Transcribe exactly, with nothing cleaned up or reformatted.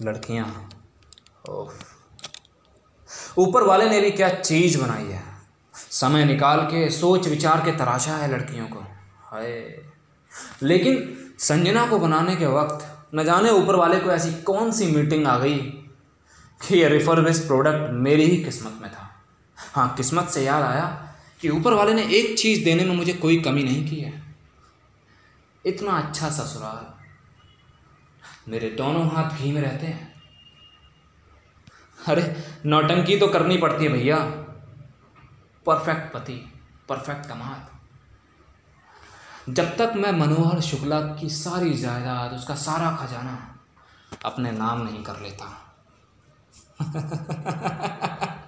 लड़कियां, ओफ, ऊपर वाले ने भी क्या चीज़ बनाई है। समय निकाल के सोच विचार के तराशा है लड़कियों को, हाय। लेकिन संजना को बनाने के वक्त न जाने ऊपर वाले को ऐसी कौन सी मीटिंग आ गई कि ये रिफर्बिश्ड प्रोडक्ट मेरी ही किस्मत में था। हाँ, किस्मत से याद आया कि ऊपर वाले ने एक चीज़ देने में मुझे कोई कमी नहीं की है। इतना अच्छा ससुराल, मेरे दोनों हाथ घी में रहते हैं। अरे नौटंकी तो करनी पड़ती है भैया, परफेक्ट पति, परफेक्ट कमाल। जब तक मैं मनोहर शुक्ला की सारी जायदाद, उसका सारा खजाना अपने नाम नहीं कर लेता।